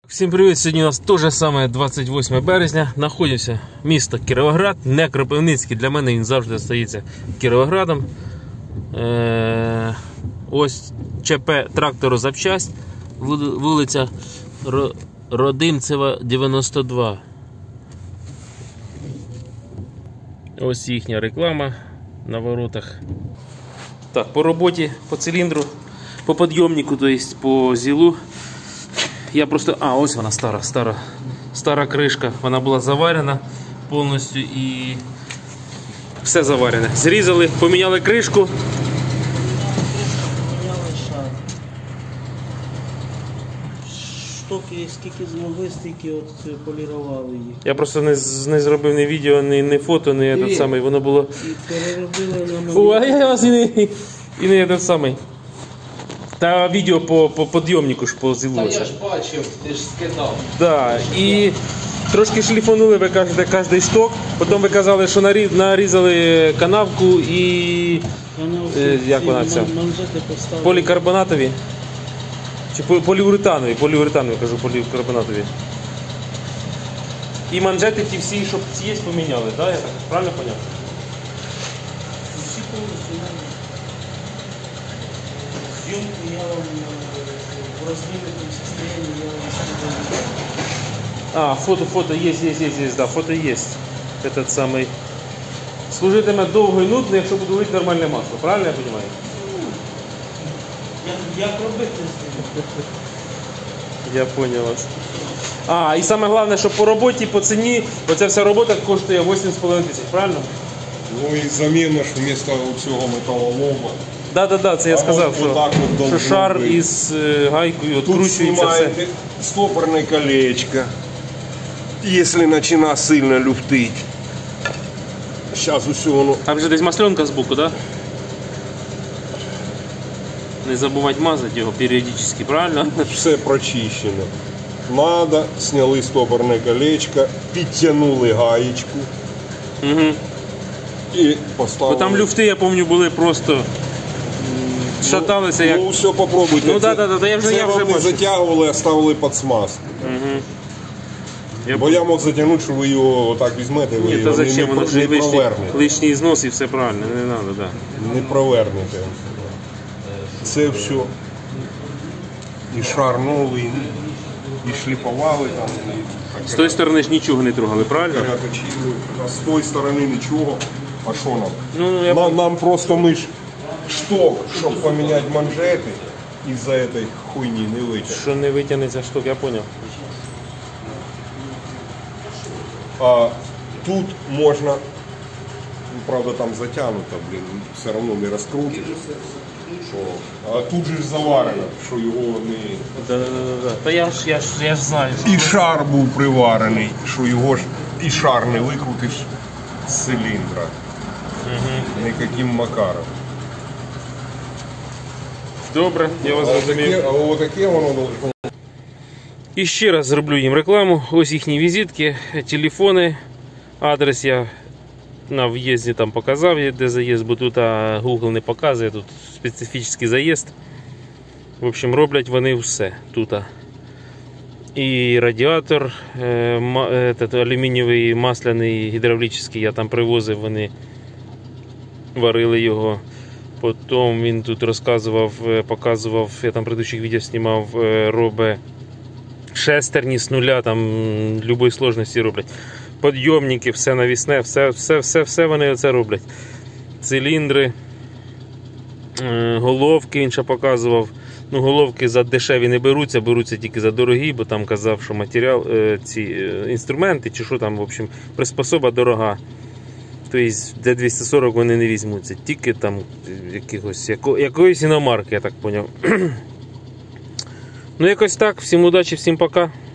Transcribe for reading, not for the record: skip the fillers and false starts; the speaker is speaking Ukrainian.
Всім привіт! Сьогодні у нас те ж саме 28 березня. Знаходимося місто Кіровоград, не Кропивницький. Для мене він завжди остається Кіровоградом. Ось ЧП трактору запчасть, вулиця Родимцева, 92. Ось їхня реклама на воротах. Так, по роботі, по циліндру, по підйомнику, тобто по зілу. Я просто... ось вона стара кришка. Вона була заварена повністю і все заварене. Зрізали, поміняли кришку. Поміняли шар. Штоки скільки змогли, стільки от полірували їх. Я просто не зробив ні відео, ні фото, ні этот самий. Воно було... І переробили на Фу, а я вас і не этот самий. Та відео по підйомнику ж позілося. Та я ж бачив, ти ж скидав. Да, і трошки шліфанули, ви кажете, кожний шток. Потім ви казали, що нарізали канавку і... як вона ця? Полікарбонатові. Чи поліуретанові? Поліуретанові, кажу, полікарбонатові. І манжети ті всі, щоб ці є, поміняли, да? Я так правильно поняв? Всі повністю. Зйомку я вам в розділеному состоянии я вам скидаю. Фото є, да, фото є. Этот самий. Служитиме довго і нудно, якщо буду лити нормальне масло, правильно я розумію? Як робити з ним? Я понял вас. І саме головне, що по роботі, по ціні, оця вся робота коштує 8,5 тисяч, правильно? Ну і заміна ж вмісто цього металолома. Да, це я сказав, що шар бути. із гайкою Тут відкручується все. знімаєте стопорне колечко, якщо починає сильно люфтить. Зараз усе воно... Там вже десь масленка збоку, да? Не забувати мазати його періодично, правильно? Все прочищено. Надо, зняли стопорне колечко, підтягнули гаєчку і поставили. Бо там люфти, я пам'ятаю, були просто... шаталися як... Ну все, попробуйте. Ну да, я вже не бачу. затягували, а ставили під смазку. Бо я мог затягнути, що ви його отак візьмете, ви Ні, його та зачем, воно ж не провернете. лишній знос і все правильно, не треба, да. Не провернете. Це все. І шар новий, і шліфували там. І З тої сторони ж нічого не трогали, правильно? переточили. А з тої сторони нічого. А що нам? Ну, Нам просто ми ж шток, щоб поміняти манжети, із-за цієї хуйні не витягнути. Що не витягнеться штук, я зрозумів. А тут можна, ну, правда там затягнуто, все одно не розкрутиш. А тут же ж заварено, що його не... Да. Та я ж знаю. І шар був приварений, що його ж і шар не викрутиш з циліндра. Ніяким макаром. Добре, я вас зрозумів. А отаке воно должно. І ще раз зроблю їм рекламу. Ось їхні візитки, телефони. Адрес я на в'їзді там показав, де заїзд, бо тут Google не показує, тут специфічний заїзд. В общем, роблять вони все тут. І радіатор алюмінієвий, масляний, гідравлічний, я там привозив, вони варили його. Потім він тут розказував, показував, я там предыдущих відео знімав, робить шестерні з нуля, там любої складності роблять. Підйомники, все навісне, все вони оце роблять. Циліндри, головки він ще показував. Ну, головки за дешеві не беруться тільки за дорогі, бо там казав, що матеріал, ці інструменти чи що там, в общем, приспособа дорога. Тобто, де 240 вони не візьмуться, тільки там якоїсь іномарки, я так зрозумів. Ну, якось так, всім удачі, всім пока.